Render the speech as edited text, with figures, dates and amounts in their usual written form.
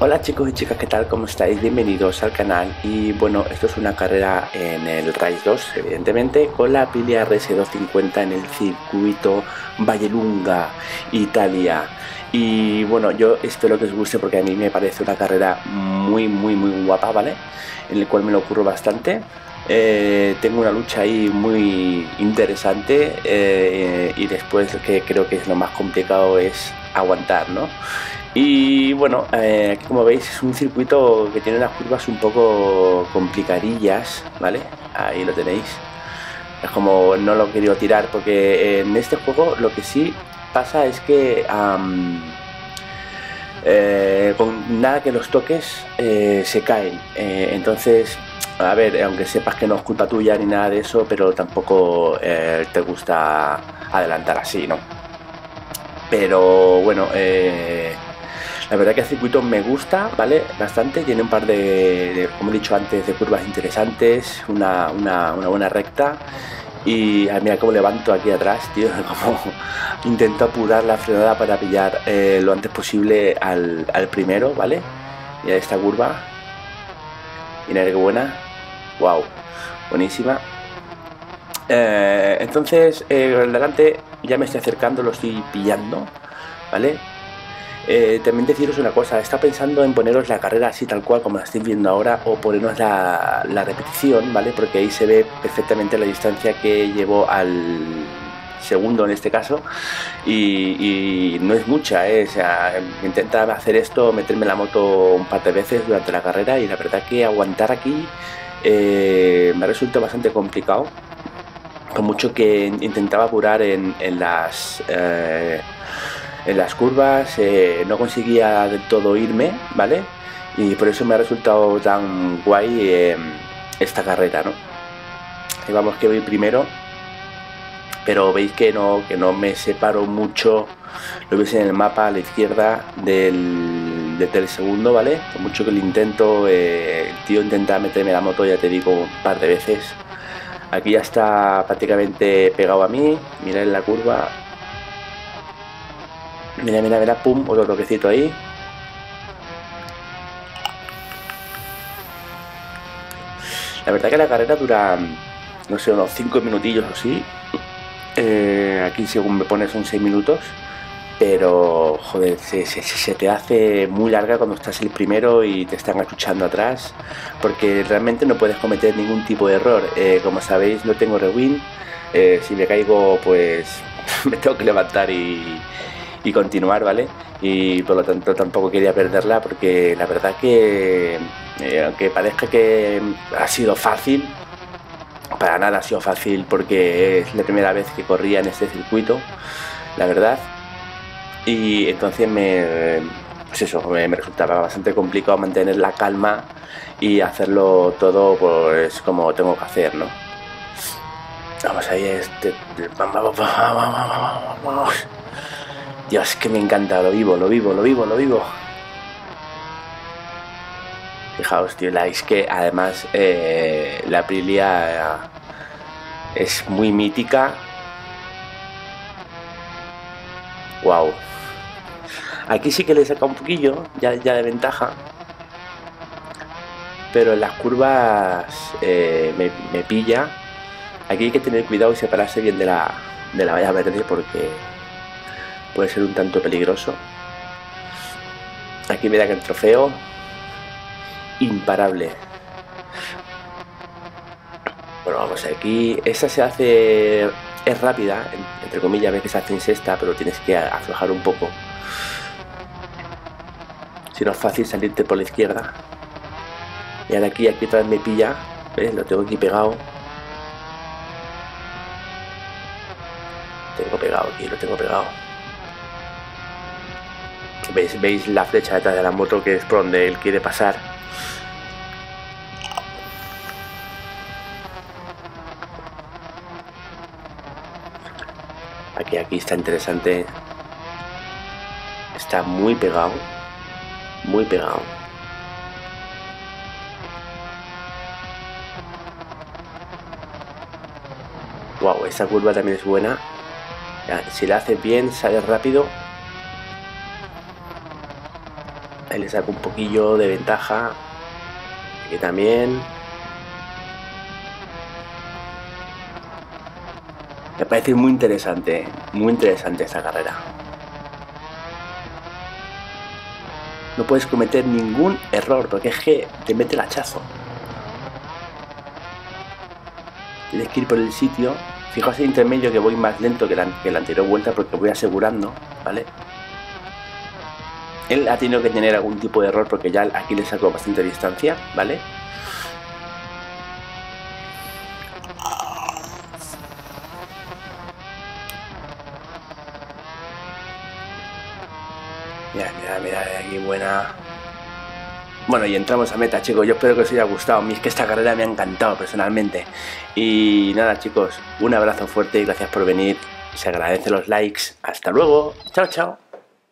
Hola chicos y chicas, ¿qué tal? ¿Cómo estáis? Bienvenidos al canal. Y bueno, esto es una carrera en el Race 2, evidentemente, con la Aprilia RS250 en el circuito Vallelunga, Italia. Y bueno, yo espero que os guste porque a mí me parece una carrera muy guapa, ¿vale? En el cual me lo ocurro bastante. Tengo una lucha ahí muy interesante, y después lo que creo que es lo más complicado es aguantar, ¿no? Y bueno, aquí como veis es un circuito que tiene unas curvas un poco complicadillas, ¿vale? Ahí lo tenéis. Es como no lo he querido tirar porque en este juego lo que sí pasa es que con nada que los toques se caen. Entonces, a ver, aunque sepas que no es culpa tuya ni nada de eso, pero tampoco te gusta adelantar así, ¿no? Pero bueno, la verdad que el circuito me gusta, ¿vale? Bastante, tiene un par como he dicho antes, de curvas interesantes, una buena recta. Y mira cómo levanto aquí atrás, tío, como intento apurar la frenada para pillar lo antes posible al primero, ¿vale? Mira esta curva, mira qué buena, wow, buenísima. Entonces, delante ya me estoy acercando, lo estoy pillando, ¿vale? También deciros una cosa, está pensando en poneros la carrera así tal cual como la estáis viendo ahora o ponernos la repetición, ¿vale? Porque ahí se ve perfectamente la distancia que llevo al segundo en este caso y no es mucha, ¿eh? O sea, intenta hacer esto, meterme en la moto un par de veces durante la carrera y la verdad que aguantar aquí me resulta bastante complicado, con mucho que intentaba apurar en las curvas, no conseguía del todo irme, ¿vale? Y por eso me ha resultado tan guay esta carrera, ¿no? Y vamos que voy primero, pero veis que no me separo mucho, lo veis en el mapa a la izquierda del segundo, ¿vale? Por mucho que lo intento, el tío intenta meterme la moto, ya te digo, un par de veces. Aquí ya está prácticamente pegado a mí, mirad en la curva. Mira, pum, otro toquecito ahí. La verdad que la carrera dura, no sé, unos 5 minutillos o así. Aquí según me pones son 6 minutos. Pero, joder, se te hace muy larga cuando estás el primero y te están achuchando atrás. Porque realmente no puedes cometer ningún tipo de error. Como sabéis, no tengo rewind. Si me caigo, pues me tengo que levantar y continuar, ¿vale? Y por lo tanto tampoco quería perderla porque la verdad que aunque parezca que ha sido fácil, para nada ha sido fácil porque es la primera vez que corría en este circuito, la verdad. Y entonces pues eso, me resultaba bastante complicado mantener la calma y hacerlo todo pues como tengo que hacer, ¿no? Vamos ahí, vamos. Dios, que me encanta, lo vivo. Fijaos, tío, es que además la Aprilia es muy mítica. Wow. Aquí sí que le saca un poquillo, ya de ventaja. Pero en las curvas me pilla. Aquí hay que tener cuidado y separarse bien de la valla verde porque puede ser un tanto peligroso. Aquí mira que el trofeo imparable. Bueno, vamos aquí. Esta se hace, es rápida, entre comillas, ves que se hace en sexta, pero tienes que aflojar un poco. Si no es fácil salirte por la izquierda. Y ahora aquí otra vez me pilla, ¿ves? Lo tengo aquí pegado. Lo tengo pegado. ¿Veis la flecha detrás de la moto que es por donde él quiere pasar? Aquí está interesante. Está muy pegado. Muy pegado. Wow, esta curva también es buena. Si la haces bien, sale rápido. Ahí le saco un poquillo de ventaja. Aquí también. Me parece muy interesante esta carrera. No puedes cometer ningún error porque es que te mete el hachazo. Tienes que ir por el sitio. Fijaos el intermedio que voy más lento que la anterior vuelta porque voy asegurando, ¿vale? Él ha tenido que tener algún tipo de error porque ya aquí le saco bastante distancia, ¿vale? Mira, aquí buena. Bueno, y entramos a meta, chicos. Yo espero que os haya gustado. A mí es que esta carrera me ha encantado personalmente. Y nada, chicos, un abrazo fuerte y gracias por venir. Se agradecen los likes. Hasta luego. Chao, chao.